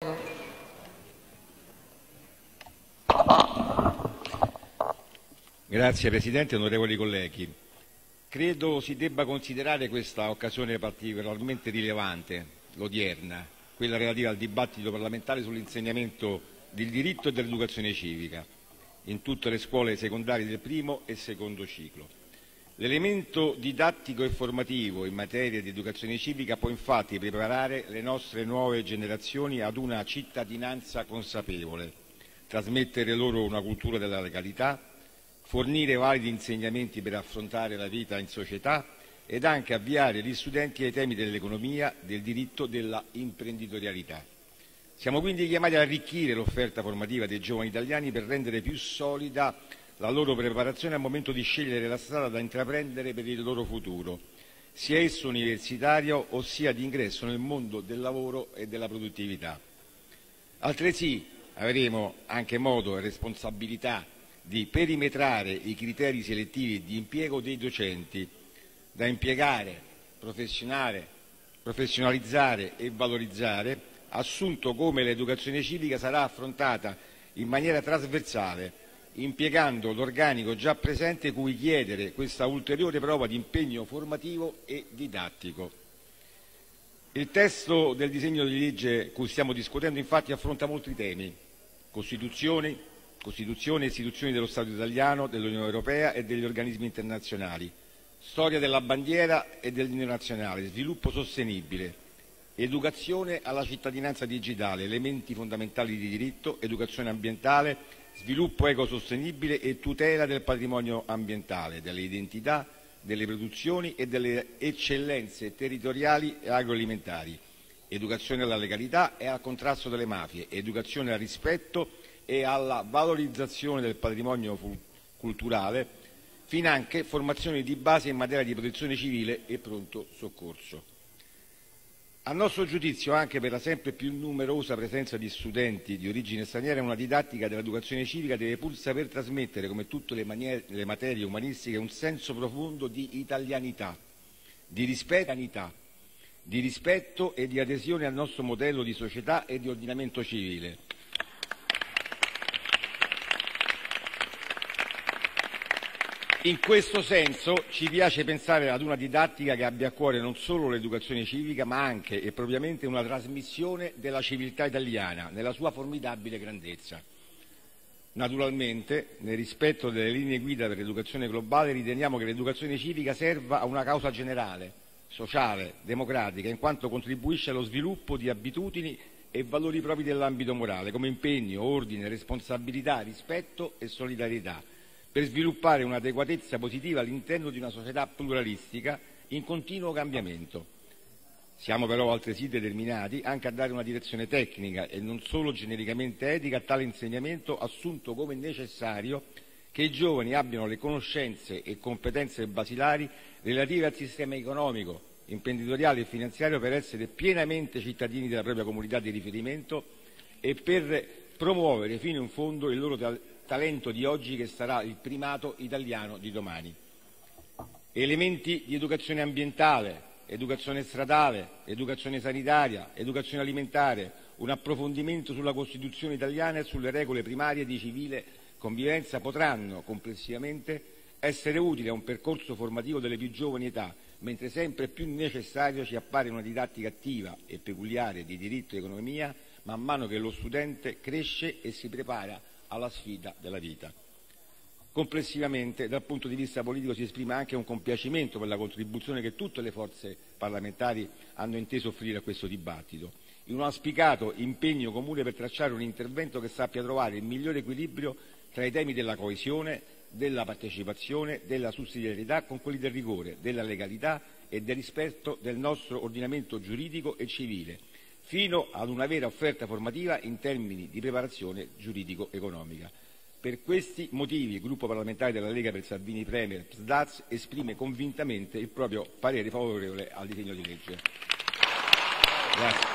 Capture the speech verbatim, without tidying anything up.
Grazie Presidente, onorevoli colleghi. Credo si debba considerare questa occasione particolarmente rilevante, l'odierna, quella relativa al dibattito parlamentare sull'insegnamento del diritto e dell'educazione civica in tutte le scuole secondarie del primo e secondo ciclo. L'elemento didattico e formativo in materia di educazione civica può infatti preparare le nostre nuove generazioni ad una cittadinanza consapevole, trasmettere loro una cultura della legalità, fornire validi insegnamenti per affrontare la vita in società ed anche avviare gli studenti ai temi dell'economia, del diritto, della imprenditorialità. Siamo quindi chiamati a arricchire l'offerta formativa dei giovani italiani per rendere più solida la loro preparazione al momento di scegliere la strada da intraprendere per il loro futuro, sia esso universitario o sia di ingresso nel mondo del lavoro e della produttività. Altresì avremo anche modo e responsabilità di perimetrare i criteri selettivi di impiego dei docenti da impiegare, professionalizzare e valorizzare, assunto come l'educazione civica sarà affrontata in maniera trasversale, impiegando l'organico già presente cui chiedere questa ulteriore prova di impegno formativo e didattico. Il testo del disegno di legge cui stiamo discutendo infatti affronta molti temi: Costituzione, Costituzione e istituzioni dello Stato italiano, dell'Unione Europea e degli organismi internazionali, storia della bandiera e dell'inno nazionale, sviluppo sostenibile, educazione alla cittadinanza digitale, elementi fondamentali di diritto, educazione ambientale, sviluppo ecosostenibile e tutela del patrimonio ambientale, delle identità, delle produzioni e delle eccellenze territoriali e agroalimentari, educazione alla legalità e al contrasto delle mafie, educazione al rispetto e alla valorizzazione del patrimonio culturale, finanche formazione di base in materia di protezione civile e pronto soccorso. A nostro giudizio, anche per la sempre più numerosa presenza di studenti di origine straniera, una didattica dell'educazione civica deve pur saper trasmettere, come tutte le, maniere, le materie umanistiche, un senso profondo di italianità, di rispetto, di rispetto e di adesione al nostro modello di società e di ordinamento civile. In questo senso ci piace pensare ad una didattica che abbia a cuore non solo l'educazione civica, ma anche e propriamente una trasmissione della civiltà italiana nella sua formidabile grandezza. Naturalmente, nel rispetto delle linee guida per l'educazione globale, riteniamo che l'educazione civica serva a una causa generale, sociale, democratica, in quanto contribuisce allo sviluppo di abitudini e valori propri dell'ambito morale, come impegno, ordine, responsabilità, rispetto e solidarietà, per sviluppare un'adeguatezza positiva all'interno di una società pluralistica in continuo cambiamento. Siamo però altresì determinati anche a dare una direzione tecnica e non solo genericamente etica a tale insegnamento, assunto come necessario che i giovani abbiano le conoscenze e competenze basilari relative al sistema economico, imprenditoriale e finanziario per essere pienamente cittadini della propria comunità di riferimento e per promuovere fino in fondo il loro talento talento di oggi che sarà il primato italiano di domani. Elementi di educazione ambientale, educazione stradale, educazione sanitaria, educazione alimentare, un approfondimento sulla Costituzione italiana e sulle regole primarie di civile convivenza potranno complessivamente essere utili a un percorso formativo delle più giovani età, mentre sempre più necessario ci appare una didattica attiva e peculiare di diritto e economia man mano che lo studente cresce e si prepara alla sfida della vita. Complessivamente, dal punto di vista politico, si esprime anche un compiacimento per la contribuzione che tutte le forze parlamentari hanno inteso offrire a questo dibattito, in un auspicato impegno comune per tracciare un intervento che sappia trovare il migliore equilibrio tra i temi della coesione, della partecipazione, della sussidiarietà con quelli del rigore, della legalità e del rispetto del nostro ordinamento giuridico e civile, fino ad una vera offerta formativa in termini di preparazione giuridico-economica. Per questi motivi il gruppo parlamentare della Lega per Salvini Premier P S D A Z esprime convintamente il proprio parere favorevole al disegno di legge. Grazie.